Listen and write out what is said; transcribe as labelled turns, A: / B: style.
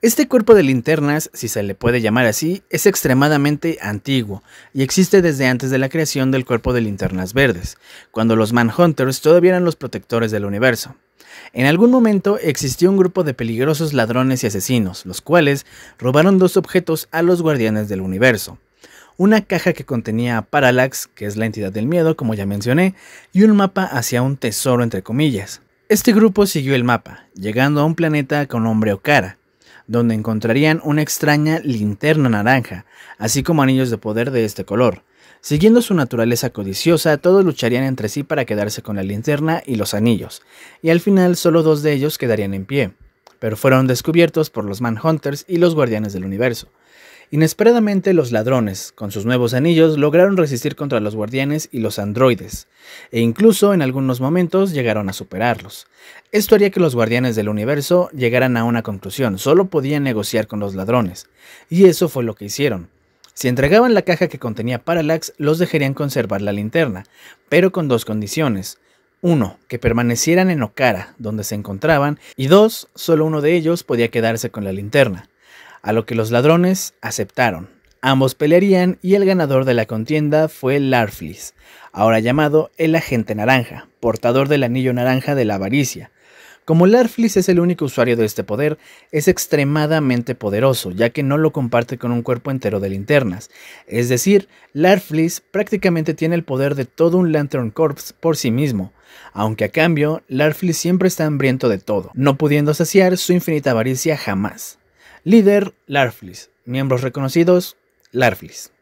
A: Este cuerpo de linternas, si se le puede llamar así, es extremadamente antiguo y existe desde antes de la creación del cuerpo de linternas verdes, cuando los Manhunters todavía eran los protectores del universo. En algún momento existió un grupo de peligrosos ladrones y asesinos, los cuales robaron dos objetos a los guardianes del universo. Una caja que contenía a Parallax, que es la entidad del miedo, como ya mencioné, y un mapa hacia un tesoro entre comillas. Este grupo siguió el mapa, llegando a un planeta con nombre Okara, donde encontrarían una extraña linterna naranja, así como anillos de poder de este color. Siguiendo su naturaleza codiciosa, todos lucharían entre sí para quedarse con la linterna y los anillos, y al final solo dos de ellos quedarían en pie, pero fueron descubiertos por los Manhunters y los Guardianes del Universo. Inesperadamente los ladrones, con sus nuevos anillos, lograron resistir contra los guardianes y los androides, e incluso en algunos momentos llegaron a superarlos. Esto haría que los guardianes del universo llegaran a una conclusión: solo podían negociar con los ladrones, y eso fue lo que hicieron. Si entregaban la caja que contenía Parallax, los dejarían conservar la linterna, pero con dos condiciones. 1. Que permanecieran en Okara, donde se encontraban, y 2. Solo uno de ellos podía quedarse con la linterna. A lo que los ladrones aceptaron. Ambos pelearían y el ganador de la contienda fue Larfleeze, ahora llamado el Agente Naranja, portador del anillo naranja de la avaricia. Como Larfleeze es el único usuario de este poder, es extremadamente poderoso, ya que no lo comparte con un cuerpo entero de linternas. Es decir, Larfleeze prácticamente tiene el poder de todo un Lantern Corps por sí mismo, aunque a cambio, Larfleeze siempre está hambriento de todo, no pudiendo saciar su infinita avaricia jamás. Líder, Larfleeze. Miembros reconocidos, Larfleeze.